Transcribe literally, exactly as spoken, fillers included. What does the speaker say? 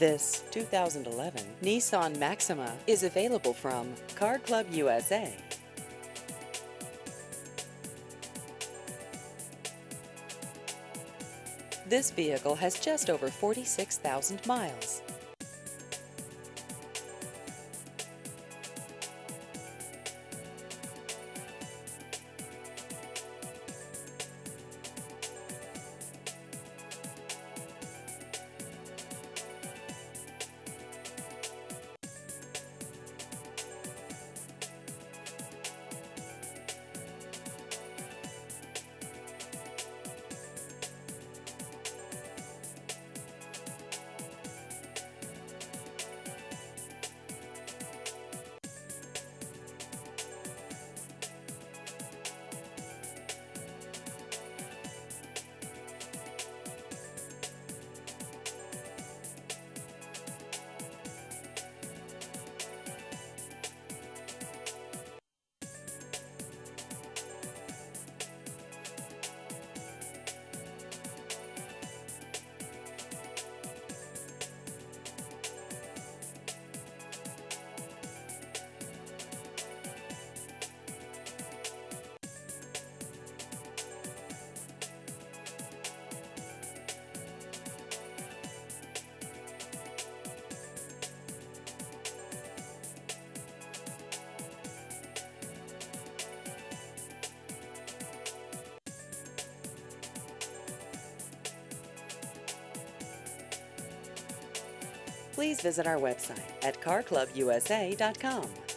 This two thousand eleven Nissan Maxima is available from Car Club U S A. This vehicle has just over forty-six thousand miles. Please visit our website at car club U S A dot com.